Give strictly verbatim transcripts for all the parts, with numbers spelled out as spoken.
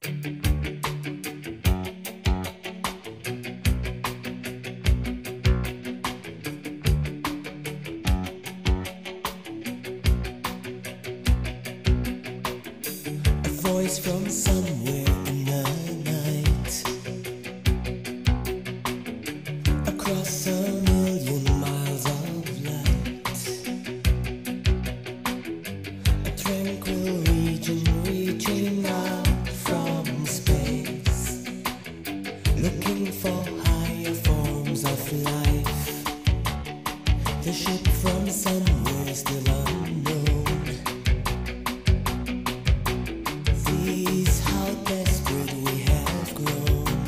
Voice from somewhere in the night, across a million miles of light, a tranquil region reaching out from space, looking for higher forms of life. The ship from somewhere still unknown. Sees how desperate we have grown.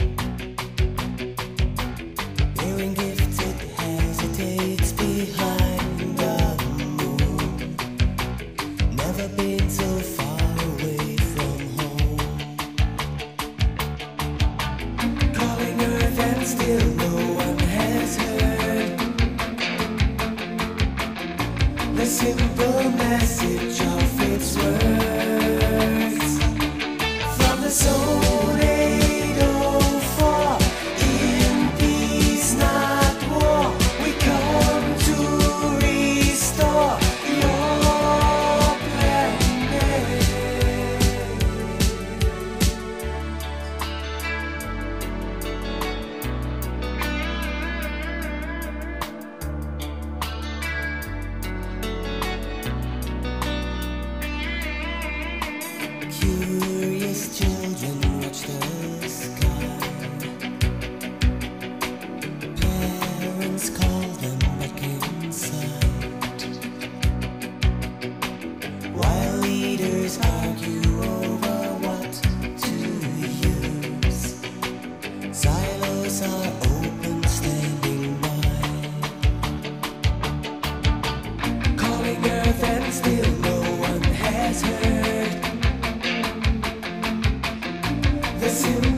Daring gifted hesitates behind the moon. Never been so far away from home. Calling Earth and still no one has heard the simple message of its words. From the zone eight oh four, in peace not war, we come to restore your planet. Curious children watch the sky. Parents call them back inside, while leaders argue over what to use. Silos are open, standing by, calling Earth and still no one has heard the simple